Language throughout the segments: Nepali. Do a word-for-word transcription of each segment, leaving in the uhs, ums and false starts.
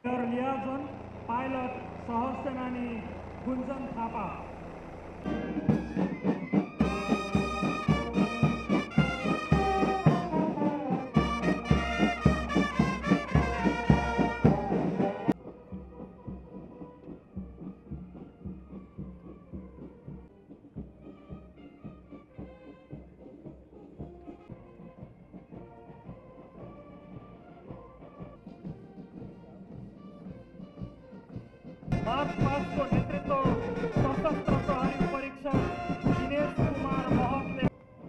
लियाजन पाइलट सहसेनानी गुन्जन थापा। मार्च पास्ट को नेतृत्व सशस्त्र प्रहरी परीक्षक दिनेश कुमार महतले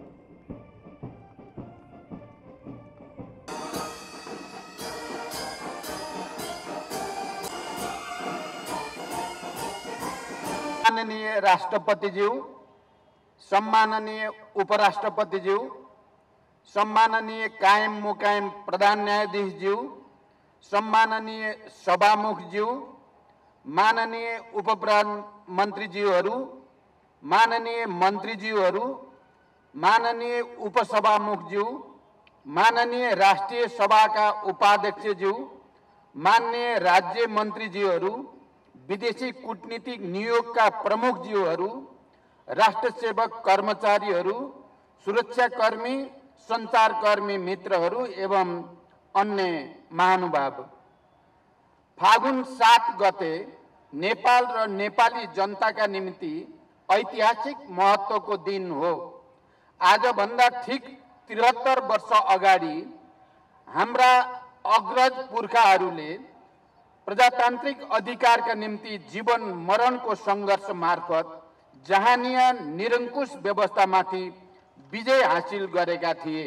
माननीय राष्ट्रपतिज्यू, सम्माननीय उपराष्ट्रपतिज्यू, सम्माननीय कायम मुकायम प्रधान न्यायाधीशज्यू, सम्माननीय सभामुखज्यू, माननीय उप प्रधानमन्त्रीज्यूहरू, माननीय मन्त्रीज्यूहरू, माननीय उपसभामुखज्यू, माननीय राष्ट्रिय सभाका उपाध्यक्षज्यू, माननीय राज्य मन्त्रीज्यूहरू, विदेशी कूटनीतिक नियोगका प्रमुखज्यूहरू, राष्ट्र सेवक कर्मचारीहरू, सुरक्षाकर्मी, सञ्चारकर्मी मित्रहरू एवं अन्य महानुभाव, फागुन सात गते नेपाल र नेपाली जनताका निम्ति ऐतिहासिक महत्त्वको दिन हो। आजभन्दा ठिक त्रिहत्तर वर्ष अगाडि हाम्रा अग्रज पुर्खाहरूले प्रजातान्त्रिक अधिकारका निम्ति जीवन मरणको सङ्घर्ष मार्फत जहानिया निरङ्कुश व्यवस्थामाथि विजय हासिल गरेका थिए।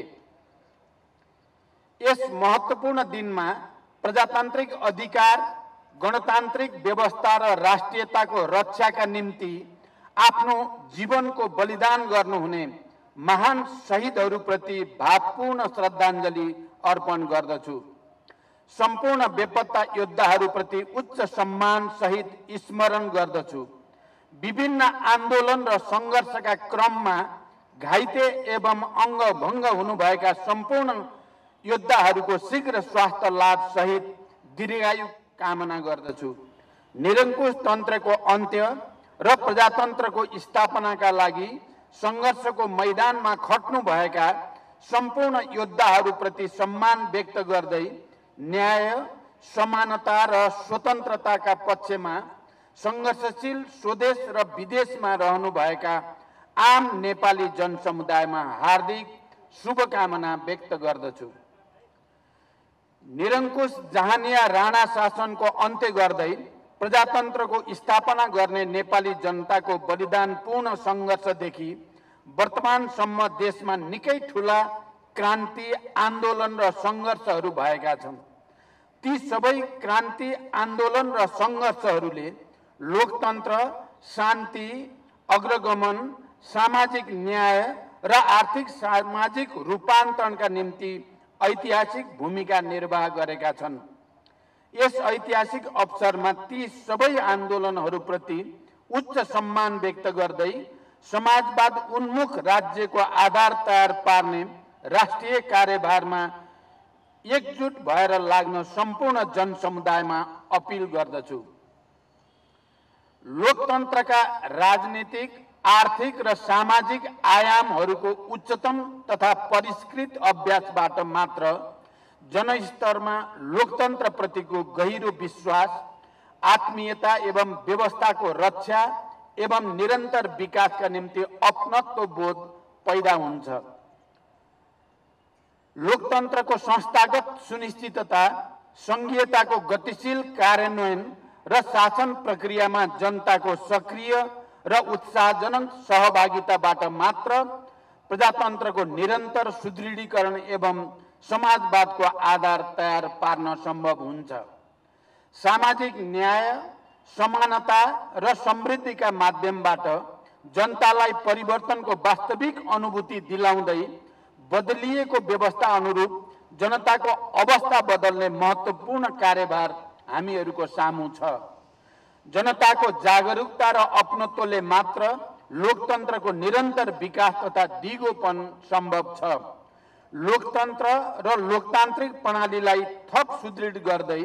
यस महत्त्वपूर्ण दिनमा प्रजातान्त्रिक अधिकार, गणतान्त्रिक व्यवस्था र राष्ट्रियताको रक्षाका निम्ति आफ्नो जीवनको बलिदान गर्नुहुने महान शहीदहरूप्रति भावपूर्ण श्रद्धाञ्जली अर्पण गर्दछु। सम्पूर्ण बेपत्ता योद्धाहरूप्रति उच्च सम्मान सहित स्मरण गर्दछु। विभिन्न आन्दोलन र सङ्घर्षका क्रममा घाइते एवं अङ्गभङ्ग हुनुभएका सम्पूर्ण योद्धाहरूको शीघ्र स्वास्थ्य लाभ सहित दीर्घायु कामना गर्दछु। निरङ्कुश तन्त्रको अन्त्य र प्रजातन्त्रको स्थापनाका लागि सङ्घर्षको मैदानमा खट्नुभएका सम्पूर्ण योद्धाहरूप्रति सम्मान व्यक्त गर्दै न्याय, समानता र स्वतन्त्रताका पक्षमा सङ्घर्षशील स्वदेश र विदेशमा रहनुभएका आम नेपाली जनसमुदायमा हार्दिक शुभकामना व्यक्त गर्दछु। निरङ्कुश जहानिया राणा शासनको अन्त्य गर्दै प्रजातन्त्रको स्थापना गर्ने नेपाली जनताको बलिदानपूर्ण सङ्घर्षदेखि वर्तमानसम्म देशमा निकै ठुला क्रान्ति, आन्दोलन र सङ्घर्षहरू भएका छन्। ती सबै क्रान्ति, आन्दोलन र सङ्घर्षहरूले लोकतन्त्र, शान्ति, अग्रगमन, सामाजिक न्याय र आर्थिक सामाजिक रूपान्तरणका निम्ति ऐतिहासिक भूमिका निर्वाह गरेका छन्। यस ऐतिहासिक अवसरमा ती सबै आन्दोलनहरूप्रति उच्च सम्मान व्यक्त गर्दै समाजवाद उन्मुख राज्यको आधार तयार पार्ने राष्ट्रिय कार्यभारमा एकजुट भएर लाग्न सम्पूर्ण जनसमुदायमा अपिल गर्दछु। लोकतन्त्रका राजनीतिक, आर्थिक र सामाजिक आयामहरूको उच्चतम तथा परिष्कृत अभ्यासबाट मात्र जनस्तरमा लोकतन्त्रप्रतिको गहिरो विश्वास, आत्मीयता एवं व्यवस्थाको रक्षा एवं निरन्तर विकासका निम्ति अपनत्व बोध पैदा हुन्छ। लोकतन्त्रको संस्थागत सुनिश्चितता, सङ्घीयताको गतिशील कार्यान्वयन र शासन प्रक्रियामा जनताको सक्रिय र उत्साहजनक सहभागिताबाट मात्र प्रजातन्त्रको निरन्तर सुदृढीकरण एवं समाजवादको आधार तयार पार्न सम्भव हुन्छ। सामाजिक न्याय, समानता र समृद्धिका माध्यमबाट जनतालाई परिवर्तनको वास्तविक अनुभूति दिलाउँदै बदलिएको व्यवस्था अनुरूप जनताको अवस्था बदल्ने महत्त्वपूर्ण कार्यभार हामीहरूको सामु छ। जनताको जागरुकता र अपनत्वले मात्र लोकतन्त्रको निरन्तर विकास तथा दिगोपन सम्भव छ। लोकतन्त्र र लोकतान्त्रिक प्रणालीलाई थप सुदृढ गर्दै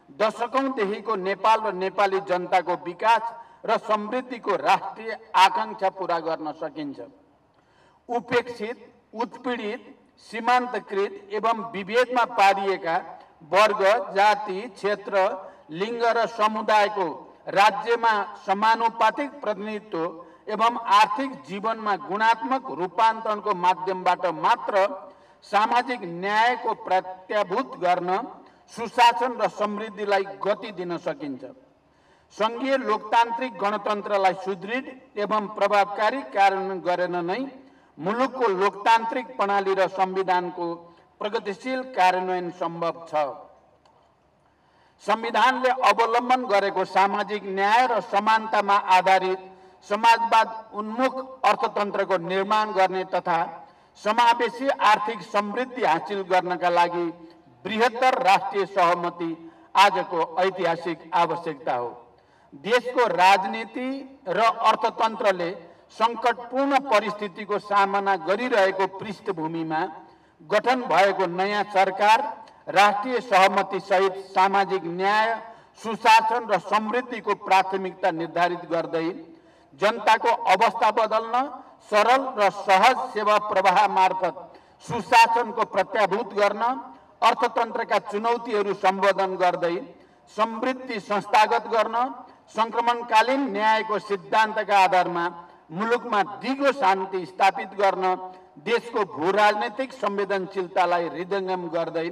दशकौंदेखिको नेपाल र नेपाली जनताको विकास र समृद्धिको राष्ट्रिय आकांक्षा पूरा गर्न सकिन्छ। उपेक्षित, उत्पीडित, सीमान्तकृत एवं विभेदमा पारिएका वर्ग, जाति, क्षेत्र, लिङ्ग र समुदायको राज्यमा समानुपातिक प्रतिनिधित्व एवं आर्थिक जीवनमा गुणात्मक रूपान्तरणको माध्यमबाट मात्र सामाजिक न्यायको प्रत्याभूत गर्न, सुशासन र समृद्धिलाई गति दिन सकिन्छ। संघीय लोकतान्त्रिक गणतन्त्रलाई सुदृढ एवं प्रभावकारी कार्यान्वयन गरेर नै मुलुकको लोकतान्त्रिक प्रणाली र संविधानको प्रगतिशील कार्यान्वयन सम्भव छ। संविधानले अवलम्बन गरेको सामाजिक न्याय र समानतामा आधारित समाजवाद उन्मुख अर्थतन्त्रको निर्माण गर्ने तथा समावेशी आर्थिक समृद्धि हासिल गर्नका लागि बृहत्तर राष्ट्रिय सहमति आजको ऐतिहासिक आवश्यकता हो। देशको राजनीति र अर्थतन्त्रले संकटपूर्ण परिस्थितिको सामना गरिरहेको पृष्ठभूमिमा गठन भएको नयाँ सरकार राष्ट्रिय सहमति सहित सामाजिक न्याय, सुशासन र समृद्धिको प्राथमिकता निर्धारित गर्दै जनताको अवस्था बदल्न, सरल र सहज सेवा प्रवाह मार्फत सुशासनको प्रत्याभूत गर्न, अर्थतन्त्रका चुनौतीहरू सम्बोधन गर्दै समृद्धि संस्थागत गर्न, संक्रमणकालीन न्यायको सिद्धान्तका आधारमा मुलुकमा दिगो शान्ति स्थापित गर्न, देशको भू राजनैतिक संवेदनशीलतालाई हृदयंगम गर्दै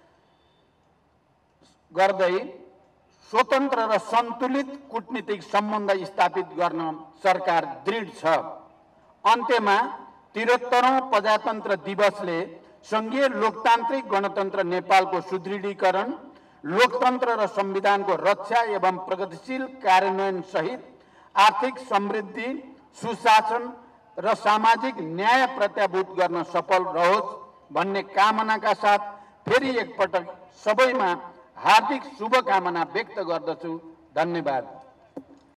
गर्दै स्वतन्त्र र सन्तुलित कूटनीतिक सम्बन्ध स्थापित गर्न सरकार दृढ छ। अन्त्यमा त्रिहत्तरौं प्रजातन्त्र दिवसले संघीय लोकतान्त्रिक गणतन्त्र नेपालको सुदृढीकरण, लोकतन्त्र र संविधानको रक्षा एवं प्रगतिशील कार्यान्वयन सहित आर्थिक समृद्धि, सुशासन र सामाजिक न्याय प्रत्याभूत गर्न सफल रहोस् भन्ने कामनाका साथ फेरि एकपटक सबैमा हार्दिक शुभकामना व्यक्त गर्दछु। धन्यवाद।